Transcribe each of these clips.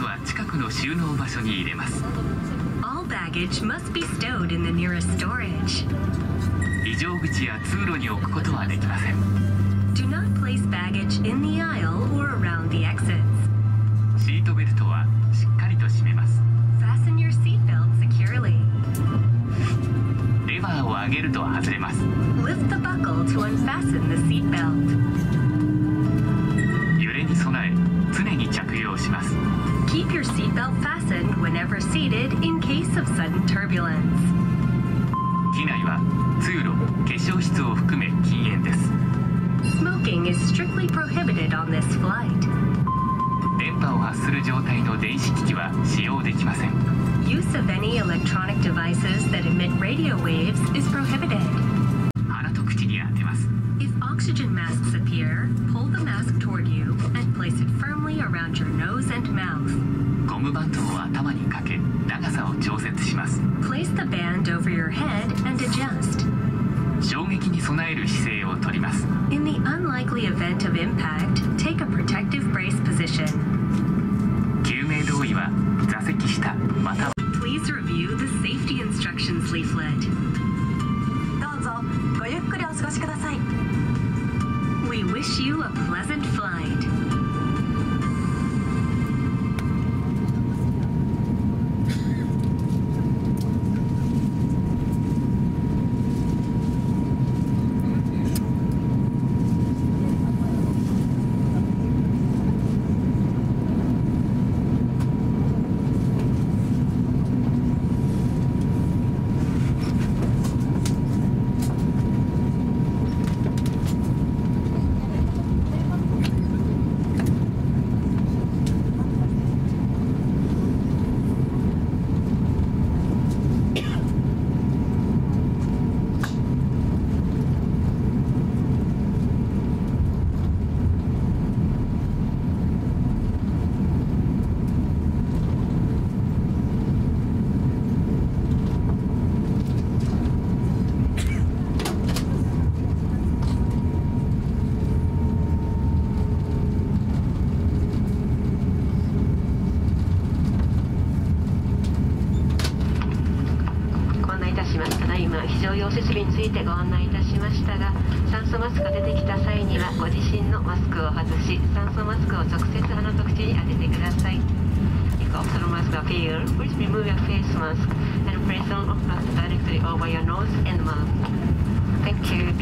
は近くの収納場所に入れます。 All baggage must be stowed in the nearest storage. 非常口や通路に置くことはできません。 Do not place baggage in the aisle or around the exits. シートベルトはしっかりと締めます。 Fasten your seatbelt securely. レバーを上げると外れます。 Lift the buckle to unfasten the seatbelt. 揺れに備え常に着用します。 Keep your seatbelt fastened whenever seated in case of sudden turbulence. 機内は通路、化粧室を含め禁煙です。 Smoking is strictly prohibited on this flight. 電波を発する状態の電子機器は使用できません。 Use of any electronic devices that emit radio waves is prohibited. 鼻と口に当てます。 If oxygen masks appear, pull the mask toward you and place it firmly around your nose and mouth. ゴムバンドを頭にかけ長さを調節します。 Place the band over your head and adjust. 衝撃に備える姿勢をとります。 In the unlikely event of impact, take a protective brace position. 救命胴衣は座席下または Please review the safety instructions leaflet. どうぞごゆっくりお過ごしください。 We wish you a pleasant flight. 非常用設備についてご案内いたしましたが、酸素マスクが出てきた際にはご自身のマスクを外し、酸素マスクを直接鼻と口に当ててください。If oxygen mask appear, please remove your face mask and place on directly over your nose and mouth. Thank you.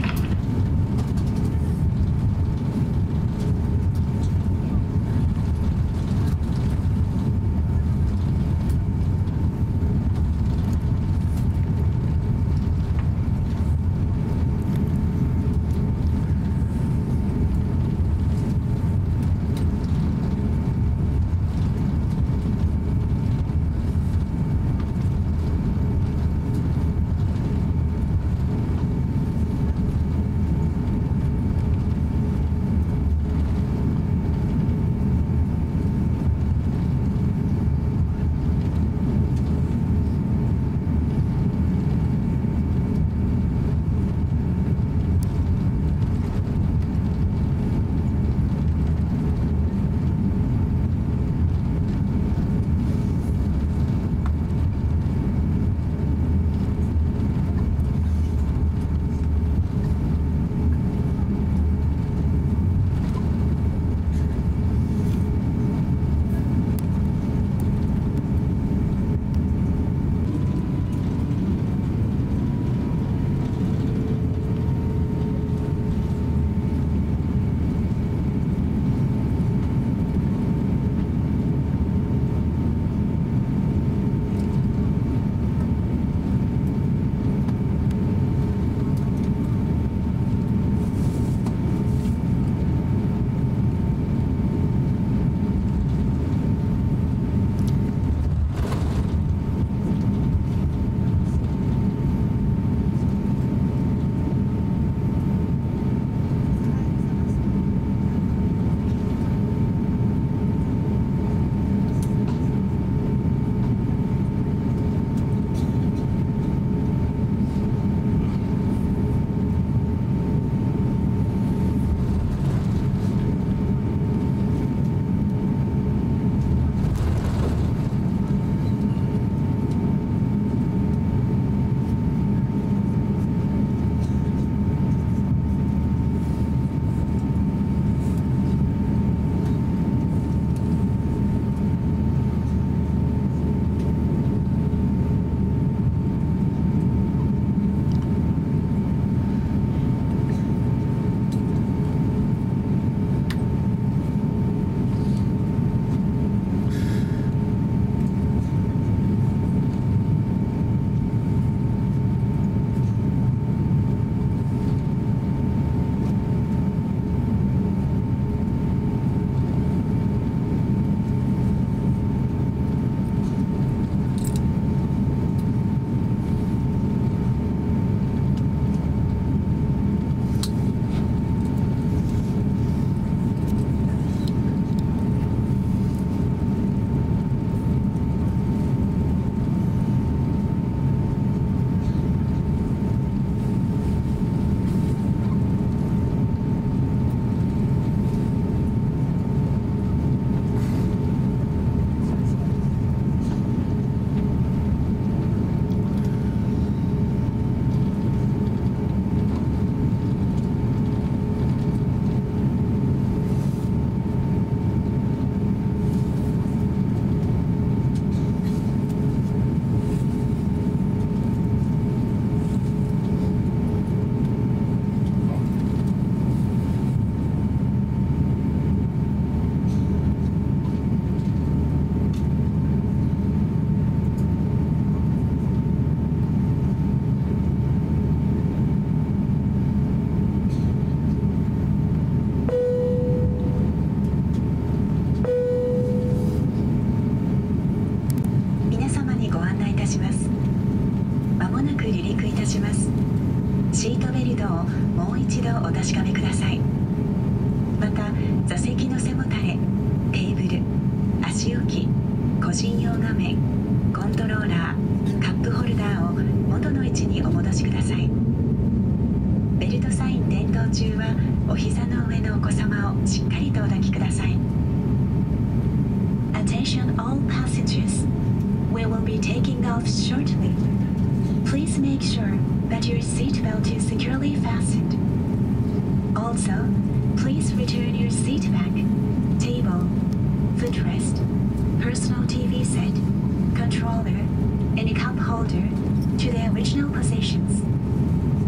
育いたします。シートベルトをもう一度お確かめください。また座席の背もたれ、テーブル、足置き、個人用画面、コントローラー、カップホルダーを元の位置にお戻しください。ベルトサイン点灯中はお膝の上のお子様をしっかりとお抱きください。Attention all passengers. We will be taking off shortly. Please make sure that your seatbelt is securely fastened. Also, please return your seat back, table, footrest, personal TV set, controller, and cup holder to their original positions.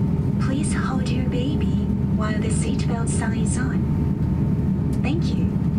Please hold your baby while the seatbelt sign is on. Thank you.